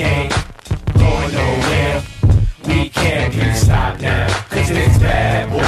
ain't going nowhere. We can't be stopped now, 'cause it's bad boy